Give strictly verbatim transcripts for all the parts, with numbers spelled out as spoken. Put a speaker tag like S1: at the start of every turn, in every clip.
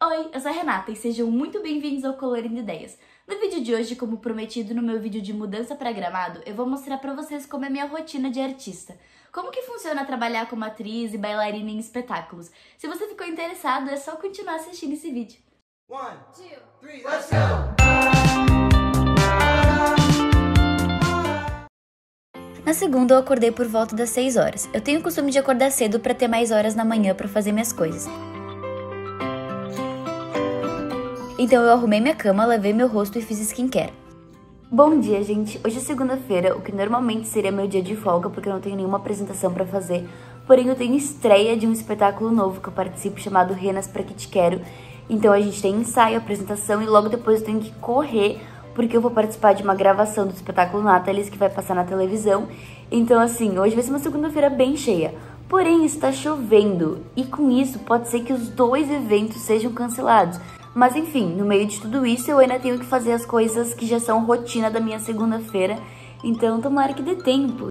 S1: Oi, eu sou a Renata e sejam muito bem-vindos ao Colorindo Ideias. No vídeo de hoje, como prometido no meu vídeo de mudança para Gramado, eu vou mostrar para vocês como é a minha rotina de artista. Como que funciona trabalhar como atriz e bailarina em espetáculos. Se você ficou interessado, é só continuar assistindo esse vídeo.
S2: One, two, three, let's go!
S1: Na segunda, eu acordei por volta das seis horas. Eu tenho o costume de acordar cedo para ter mais horas na manhã para fazer minhas coisas. Então eu arrumei minha cama, lavei meu rosto e fiz skincare. Bom dia, gente! Hoje é segunda-feira, o que normalmente seria meu dia de folga, porque eu não tenho nenhuma apresentação pra fazer. Porém, eu tenho estreia de um espetáculo novo que eu participo, chamado Renas Pra Que Te Quero. Então a gente tem ensaio, apresentação e logo depois eu tenho que correr, porque eu vou participar de uma gravação do espetáculo Natalis, que vai passar na televisão. Então assim, hoje vai ser uma segunda-feira bem cheia. Porém, está chovendo e com isso pode ser que os dois eventos sejam cancelados. Mas enfim, no meio de tudo isso eu ainda tenho que fazer as coisas que já são rotina da minha segunda-feira, então tomara que dê tempo.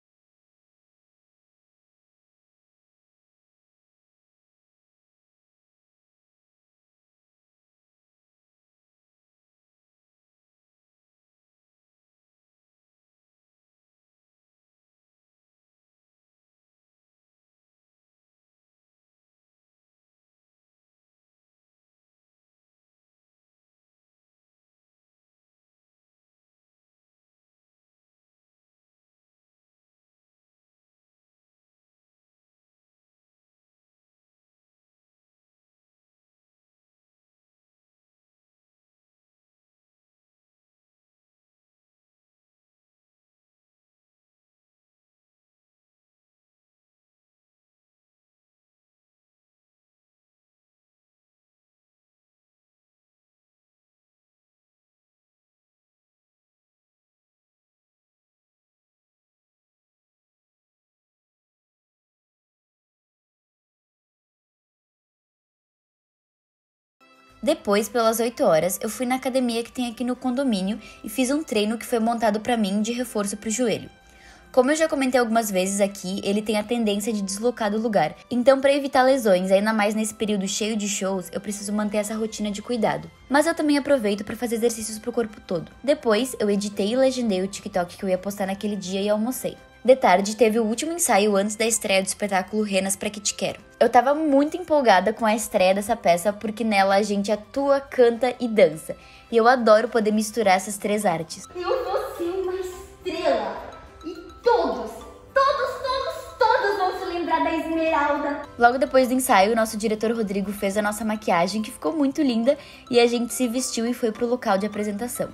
S1: Depois, pelas oito horas, eu fui na academia que tem aqui no condomínio e fiz um treino que foi montado pra mim de reforço pro joelho. Como eu já comentei algumas vezes aqui, ele tem a tendência de deslocar do lugar. Então, para evitar lesões, ainda mais nesse período cheio de shows, eu preciso manter essa rotina de cuidado. Mas eu também aproveito para fazer exercícios pro corpo todo. Depois, eu editei e legendei o TikTok que eu ia postar naquele dia e almocei. De tarde, teve o último ensaio antes da estreia do espetáculo Renas Pra Que Te Quero. Eu tava muito empolgada com a estreia dessa peça porque nela a gente atua, canta e dança. E eu adoro poder misturar essas três artes.
S3: Eu vou ser uma estrela! E todos, todos, todos, todos vão se lembrar da Esmeralda!
S1: Logo depois do ensaio, o nosso diretor Rodrigo fez a nossa maquiagem, que ficou muito linda, e a gente se vestiu e foi pro local de apresentação.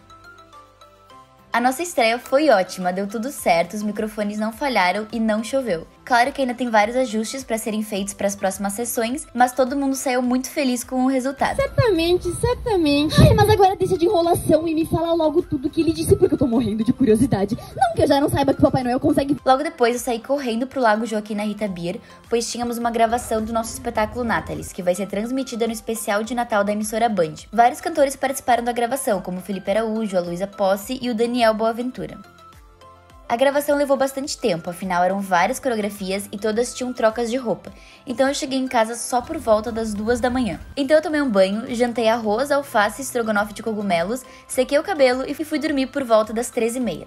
S1: A nossa estreia foi ótima, deu tudo certo, os microfones não falharam e não choveu. Claro que ainda tem vários ajustes para serem feitos para as próximas sessões, mas todo mundo saiu muito feliz com o resultado.
S3: Certamente, certamente. Ai, mas agora deixa de enrolação e me fala logo tudo que ele disse, porque eu tô morrendo de curiosidade. Não que eu já não saiba que o Papai Noel consegue...
S1: Logo depois eu saí correndo pro Lago Joaquim na Rita Beer, pois tínhamos uma gravação do nosso espetáculo Natalis, que vai ser transmitida no especial de Natal da emissora Band. Vários cantores participaram da gravação, como Felipe Araújo, a Luísa Posse e o Daniel Boaventura. A gravação levou bastante tempo, afinal eram várias coreografias e todas tinham trocas de roupa, então eu cheguei em casa só por volta das duas da manhã. Então eu tomei um banho, jantei arroz, alface e estrogonofe de cogumelos, sequei o cabelo e fui dormir por volta das treze e meia.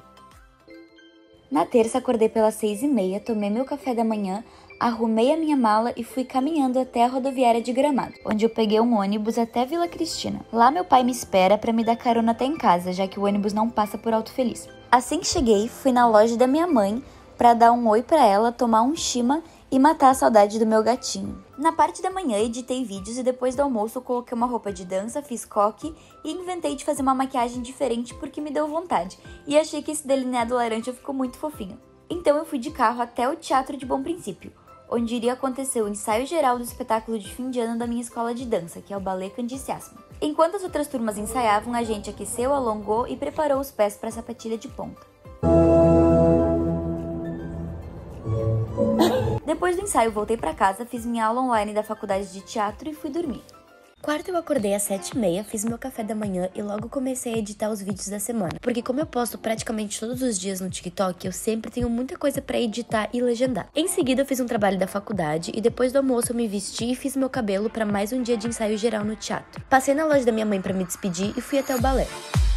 S1: Na terça acordei pelas seis e meia, tomei meu café da manhã, arrumei a minha mala e fui caminhando até a rodoviária de Gramado, onde eu peguei um ônibus até Vila Cristina. Lá meu pai me espera para me dar carona até em casa, já que o ônibus não passa por Alto Feliz. Assim que cheguei, fui na loja da minha mãe para dar um oi para ela, tomar um chima e matar a saudade do meu gatinho. Na parte da manhã editei vídeos e depois do almoço coloquei uma roupa de dança, fiz coque e inventei de fazer uma maquiagem diferente porque me deu vontade. E achei que esse delineado laranja ficou muito fofinho. Então eu fui de carro até o Teatro de Bom Princípio, onde iria acontecer o ensaio geral do espetáculo de fim de ano da minha escola de dança, que é o Ballet Candice Assman. Enquanto as outras turmas ensaiavam, a gente aqueceu, alongou e preparou os pés para a sapatilha de ponta. Depois do ensaio, voltei para casa, fiz minha aula online da faculdade de teatro e fui dormir. Quarta eu acordei às sete e meia, fiz meu café da manhã e logo comecei a editar os vídeos da semana. Porque como eu posto praticamente todos os dias no TikTok, eu sempre tenho muita coisa pra editar e legendar. Em seguida eu fiz um trabalho da faculdade e depois do almoço eu me vesti e fiz meu cabelo pra mais um dia de ensaio geral no teatro. Passei na loja da minha mãe pra me despedir e fui até o balé.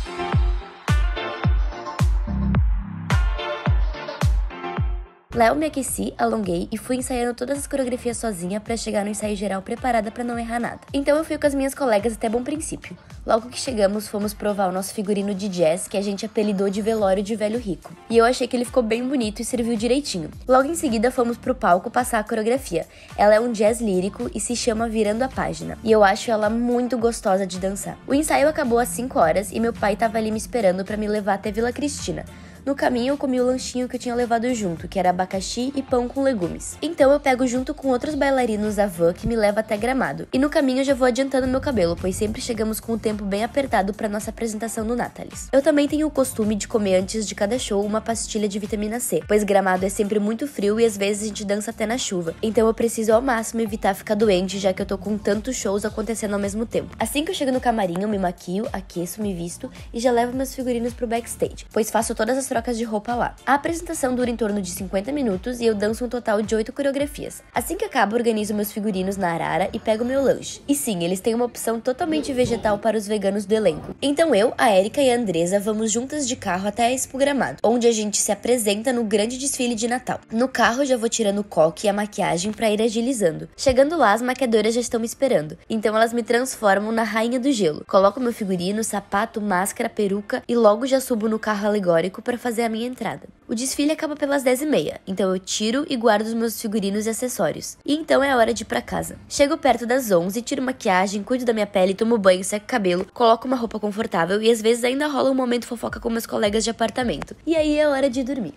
S1: Lá eu me aqueci, alonguei e fui ensaiando todas as coreografias sozinha pra chegar no ensaio geral preparada pra não errar nada. Então eu fui com as minhas colegas até Bom Princípio. Logo que chegamos, fomos provar o nosso figurino de jazz, que a gente apelidou de velório de velho rico. E eu achei que ele ficou bem bonito e serviu direitinho. Logo em seguida fomos pro palco passar a coreografia. Ela é um jazz lírico e se chama Virando a Página. E eu acho ela muito gostosa de dançar. O ensaio acabou às cinco horas e meu pai tava ali me esperando pra me levar até Vila Cristina. No caminho eu comi o lanchinho que eu tinha levado junto, que era abacaxi e pão com legumes. Então eu pego junto com outros bailarinos a van que me leva até Gramado. E no caminho eu já vou adiantando meu cabelo, pois sempre chegamos com o tempo bem apertado para nossa apresentação no Natalis. Eu também tenho o costume de comer antes de cada show uma pastilha de vitamina C, pois Gramado é sempre muito frio e às vezes a gente dança até na chuva. Então eu preciso ao máximo evitar ficar doente, já que eu tô com tantos shows acontecendo ao mesmo tempo. Assim que eu chego no camarim, eu me maquio, aqueço, me visto e já levo meus figurinos pro backstage, pois faço todas as trocas de roupa lá. A apresentação dura em torno de cinquenta minutos e eu danço um total de oito coreografias. Assim que acabo, organizo meus figurinos na arara e pego meu lanche. E sim, eles têm uma opção totalmente vegetal para os veganos do elenco. Então eu, a Erika e a Andresa vamos juntas de carro até a Expo Gramado, onde a gente se apresenta no grande desfile de Natal. No carro eu já vou tirando o coque e a maquiagem para ir agilizando. Chegando lá, as maquiadoras já estão me esperando. Então elas me transformam na rainha do gelo. Coloco meu figurino, sapato, máscara, peruca e logo já subo no carro alegórico para fazer a minha entrada. O desfile acaba pelas dez e meia, então eu tiro e guardo os meus figurinos e acessórios. E então é a hora de ir pra casa. Chego perto das onze, tiro maquiagem, cuido da minha pele, tomo banho, seco o cabelo, coloco uma roupa confortável e às vezes ainda rola um momento fofoca com meus colegas de apartamento. E aí é hora de dormir.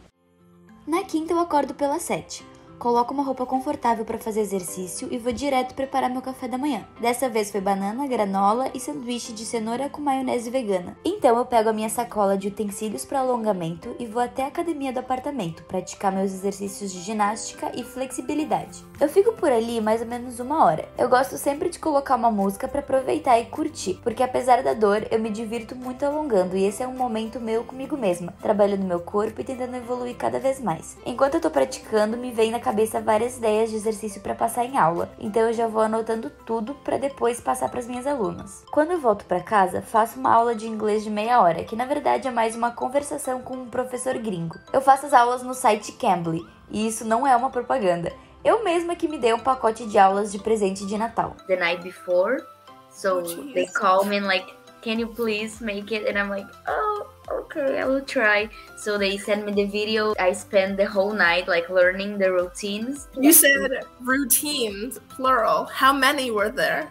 S1: Na quinta eu acordo pelas sete. Coloco uma roupa confortável para fazer exercício e vou direto preparar meu café da manhã. Dessa vez foi banana, granola e sanduíche de cenoura com maionese vegana. Então eu pego a minha sacola de utensílios para alongamento e vou até a academia do apartamento praticar meus exercícios de ginástica e flexibilidade. Eu fico por ali mais ou menos uma hora. Eu gosto sempre de colocar uma música para aproveitar e curtir, porque apesar da dor, eu me divirto muito alongando e esse é um momento meu comigo mesma, trabalhando meu corpo e tentando evoluir cada vez mais. Enquanto eu tô praticando, me vem na cabeça várias ideias de exercício para passar em aula, então eu já vou anotando tudo para depois passar para as minhas alunas. Quando eu volto para casa, faço uma aula de inglês de meia hora, que na verdade é mais uma conversação com um professor gringo. Eu faço as aulas no site Cambly, e isso não é uma propaganda. Eu mesma que me dei um pacote de aulas de presente de Natal. The night before, so they call me and like, can you please make it? And I'm like, oh, okay, I will try. So they send me the video. I spent the whole night like learning the routines.
S4: You said routines, plural. How many were there?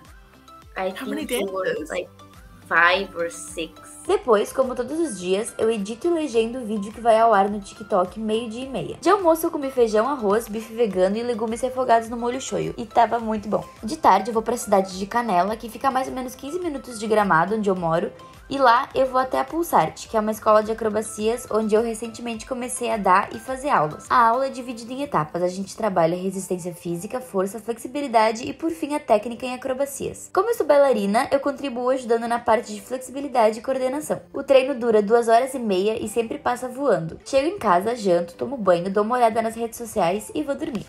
S1: I
S4: How many
S1: think it was
S4: dances?
S1: like five or six. Depois, como todos os dias, eu edito e legendo o vídeo que vai ao ar no TikTok meio-dia e meia. De almoço eu comi feijão, arroz, bife vegano e legumes refogados no molho shoyu. E tava muito bom. De tarde eu vou pra cidade de Canela, que fica a mais ou menos quinze minutos de Gramado, onde eu moro. E lá eu vou até a Pulsarte, que é uma escola de acrobacias onde eu recentemente comecei a dar e fazer aulas. A aula é dividida em etapas, a gente trabalha resistência física, força, flexibilidade e por fim a técnica em acrobacias. Como eu sou bailarina, eu contribuo ajudando na parte de flexibilidade e coordenação. O treino dura duas horas e meia e sempre passa voando. Chego em casa, janto, tomo banho, dou uma olhada nas redes sociais e vou dormir.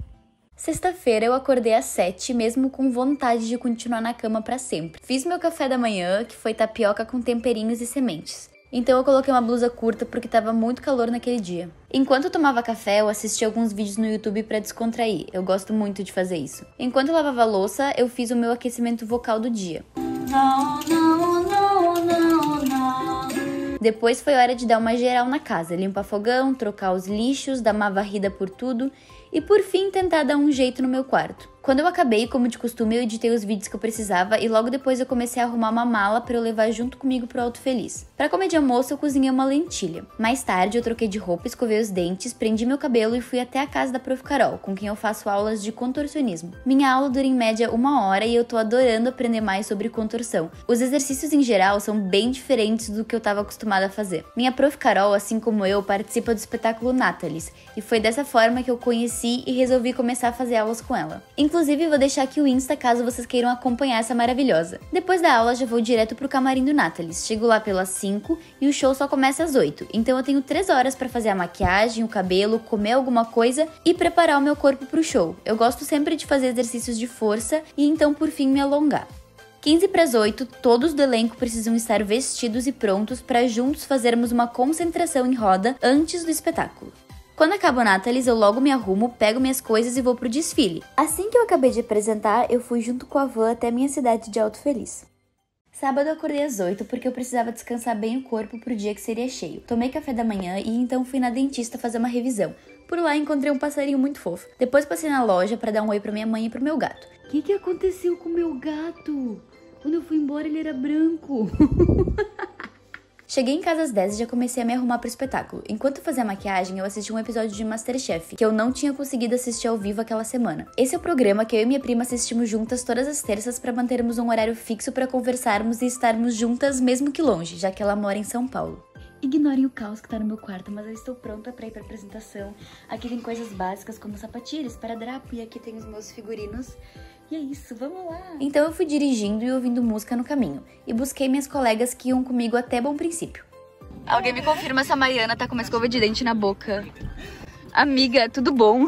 S1: Sexta-feira eu acordei às sete, mesmo com vontade de continuar na cama pra sempre. Fiz meu café da manhã, que foi tapioca com temperinhos e sementes. Então eu coloquei uma blusa curta porque tava muito calor naquele dia. Enquanto eu tomava café, eu assisti alguns vídeos no YouTube pra descontrair. Eu gosto muito de fazer isso. Enquanto eu lavava a louça, eu fiz o meu aquecimento vocal do dia. Não, não, não, não, não. Depois foi hora de dar uma geral na casa, limpar fogão, trocar os lixos, dar uma varrida por tudo e por fim tentar dar um jeito no meu quarto. Quando eu acabei, como de costume, eu editei os vídeos que eu precisava e logo depois eu comecei a arrumar uma mala para eu levar junto comigo pro Alto Feliz. Para comer de almoço, eu cozinhei uma lentilha. Mais tarde, eu troquei de roupa, escovei os dentes, prendi meu cabelo e fui até a casa da Prof Carol, com quem eu faço aulas de contorcionismo. Minha aula dura em média uma hora e eu tô adorando aprender mais sobre contorção. Os exercícios em geral são bem diferentes do que eu estava acostumada a fazer. Minha Prof Carol, assim como eu, participa do espetáculo Natalis, e foi dessa forma que eu conheci e resolvi começar a fazer aulas com ela. Inclusive, Inclusive, vou deixar aqui o Insta caso vocês queiram acompanhar essa maravilhosa. Depois da aula, já vou direto pro camarim do Natalis. Chego lá pelas cinco e o show só começa às oito. Então eu tenho três horas pra fazer a maquiagem, o cabelo, comer alguma coisa e preparar o meu corpo pro show. Eu gosto sempre de fazer exercícios de força e então por fim me alongar. quinze para as oito, todos do elenco precisam estar vestidos e prontos para juntos fazermos uma concentração em roda antes do espetáculo. Quando acaba o Natalis, eu logo me arrumo, pego minhas coisas e vou pro desfile. Assim que eu acabei de apresentar, eu fui junto com a van até minha cidade de Alto Feliz. Sábado eu acordei às oito porque eu precisava descansar bem o corpo pro dia que seria cheio. Tomei café da manhã e então fui na dentista fazer uma revisão. Por lá encontrei um passarinho muito fofo. Depois passei na loja pra dar um oi pra minha mãe e pro meu gato. O que que aconteceu com o meu gato? Quando eu fui embora ele era branco. Cheguei em casa às dez e já comecei a me arrumar pro espetáculo. Enquanto eu fazia a maquiagem, eu assisti um episódio de MasterChef, que eu não tinha conseguido assistir ao vivo aquela semana. Esse é o programa que eu e minha prima assistimos juntas todas as terças pra mantermos um horário fixo pra conversarmos e estarmos juntas mesmo que longe, já que ela mora em São Paulo. Ignorem o caos que tá no meu quarto, mas eu estou pronta pra ir pra apresentação. Aqui tem coisas básicas como sapatilhas, esparadrapo e aqui tem os meus figurinos. E é isso, vamos lá! Então eu fui dirigindo e ouvindo música no caminho. E busquei minhas colegas que iam comigo até Bom Princípio. Alguém me confirma se a Mariana tá com uma escova de dente na boca. Amiga, tudo bom?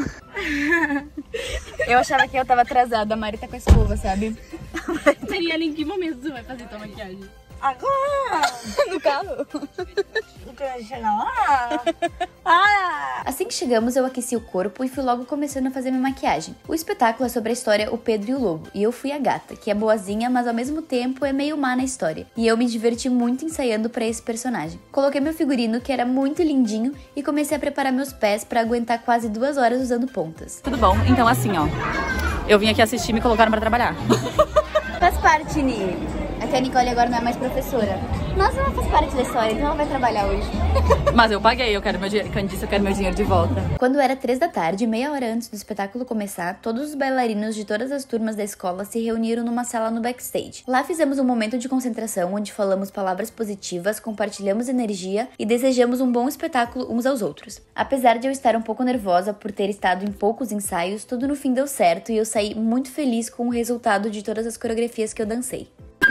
S1: Eu achava que eu tava atrasada, a Mari tá com a escova, sabe?
S5: Mariana, em que momento você vai fazer tua maquiagem?
S6: Agora!
S1: No carro?
S6: Eu quero chegar lá! Ah!
S1: Assim que chegamos, eu aqueci o corpo e fui logo começando a fazer minha maquiagem. O espetáculo é sobre a história O Pedro e o Lobo, e eu fui a gata, que é boazinha, mas ao mesmo tempo é meio má na história. E eu me diverti muito ensaiando pra esse personagem. Coloquei meu figurino, que era muito lindinho, e comecei a preparar meus pés pra aguentar quase duas horas usando pontas.
S5: Tudo bom? Então assim, ó. Eu vim aqui assistir e me colocaram pra trabalhar.
S1: Faz parte, Ni. É que a Nicole agora não é mais professora. Nossa, ela faz parte da história, então ela vai trabalhar hoje.
S5: Mas eu paguei, eu quero meu dinheiro. Candice, eu quero meu dinheiro de volta.
S1: Quando era três da tarde, meia hora antes do espetáculo começar, todos os bailarinos de todas as turmas da escola se reuniram numa sala no backstage. Lá fizemos um momento de concentração, onde falamos palavras positivas, compartilhamos energia e desejamos um bom espetáculo uns aos outros. Apesar de eu estar um pouco nervosa por ter estado em poucos ensaios, tudo no fim deu certo e eu saí muito feliz com o resultado de todas as coreografias que eu dancei.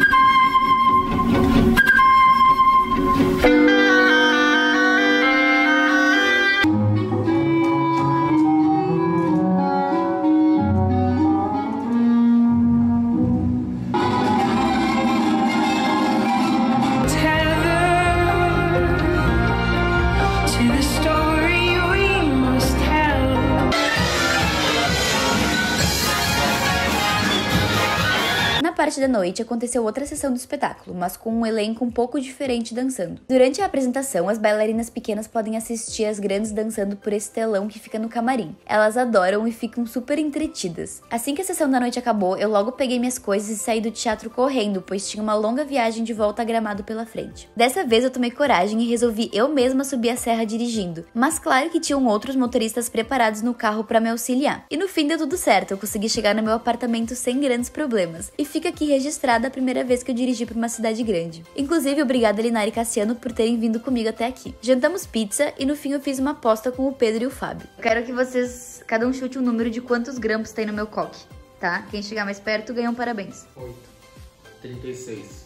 S1: Na parte da noite, aconteceu outra sessão do espetáculo, mas com um elenco um pouco diferente dançando. Durante a apresentação, as bailarinas pequenas podem assistir as grandes dançando por esse telão que fica no camarim. Elas adoram e ficam super entretidas. Assim que a sessão da noite acabou, eu logo peguei minhas coisas e saí do teatro correndo, pois tinha uma longa viagem de volta a Gramado pela frente. Dessa vez eu tomei coragem e resolvi eu mesma subir a serra dirigindo, mas claro que tinham outros motoristas preparados no carro para me auxiliar. E no fim deu tudo certo, eu consegui chegar no meu apartamento sem grandes problemas. E fica aqui registrada a primeira vez que eu dirigi para uma cidade grande. Inclusive, obrigada Linara e Cassiano por terem vindo comigo até aqui. Jantamos pizza e no fim eu fiz uma aposta com o Pedro e o Fábio. Eu quero que vocês, cada um chute um número de quantos grampos tem no meu coque, tá? Quem chegar mais perto ganha um parabéns.
S7: oito. trinta e seis.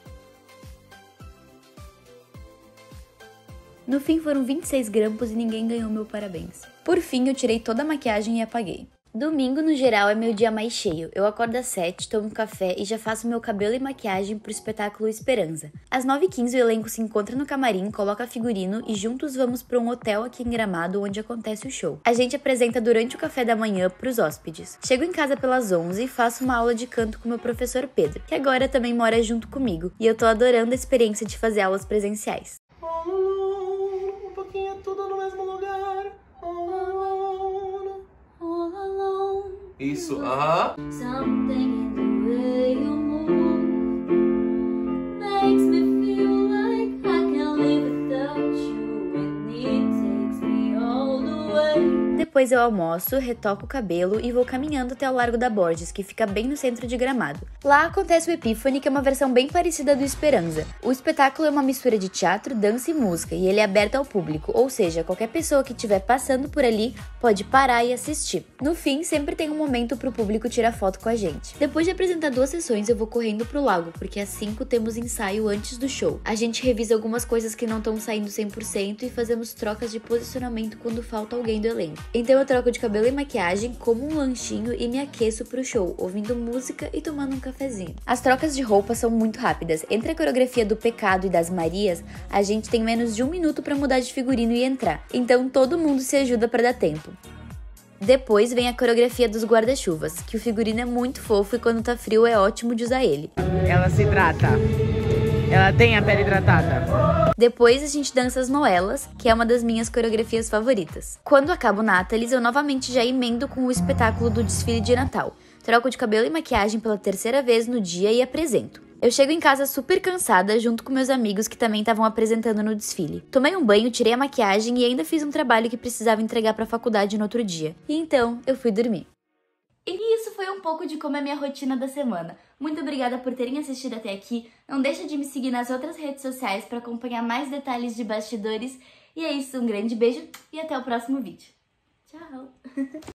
S1: No fim foram vinte e seis grampos e ninguém ganhou meu parabéns. Por fim, eu tirei toda a maquiagem e apaguei. Domingo, no geral, é meu dia mais cheio. Eu acordo às sete, tomo um café e já faço meu cabelo e maquiagem pro espetáculo Esperança. Às nove e quinze, o elenco se encontra no camarim, coloca figurino e juntos vamos para um hotel aqui em Gramado, onde acontece o show. A gente apresenta durante o café da manhã pros hóspedes. Chego em casa pelas onze e faço uma aula de canto com meu professor Pedro, que agora também mora junto comigo. E eu tô adorando a experiência de fazer aulas presenciais.
S2: Um pouquinho é tudo no mesmo lugar.
S7: Isso, aham.
S1: depois eu almoço, retoco o cabelo e vou caminhando até o Largo da Borges, que fica bem no centro de Gramado. Lá acontece o Epífone, que é uma versão bem parecida do Esperanza. O espetáculo é uma mistura de teatro, dança e música, e ele é aberto ao público, ou seja, qualquer pessoa que estiver passando por ali pode parar e assistir. No fim, sempre tem um momento para o público tirar foto com a gente. Depois de apresentar duas sessões, eu vou correndo pro lago, porque às cinco temos ensaio antes do show. A gente revisa algumas coisas que não estão saindo cem por cento e fazemos trocas de posicionamento quando falta alguém do elenco. Então eu troco de cabelo e maquiagem, como um lanchinho e me aqueço pro show, ouvindo música e tomando um cafezinho. As trocas de roupa são muito rápidas. Entre a coreografia do Pecado e das Marias, a gente tem menos de um minuto para mudar de figurino e entrar. Então todo mundo se ajuda para dar tempo. Depois vem a coreografia dos guarda-chuvas, que o figurino é muito fofo e quando tá frio é ótimo de usar ele.
S8: Ela se hidrata. Ela tem a pele hidratada.
S1: Depois a gente dança as noelas, que é uma das minhas coreografias favoritas. Quando acabo Natalis, eu novamente já emendo com o espetáculo do desfile de Natal. Troco de cabelo e maquiagem pela terceira vez no dia e apresento. Eu chego em casa super cansada, junto com meus amigos que também estavam apresentando no desfile. Tomei um banho, tirei a maquiagem e ainda fiz um trabalho que precisava entregar pra faculdade no outro dia. E então, eu fui dormir. E isso foi um pouco de como é a minha rotina da semana. Muito obrigada por terem assistido até aqui. Não deixa de me seguir nas outras redes sociais para acompanhar mais detalhes de bastidores. E é isso, um grande beijo e até o próximo vídeo. Tchau!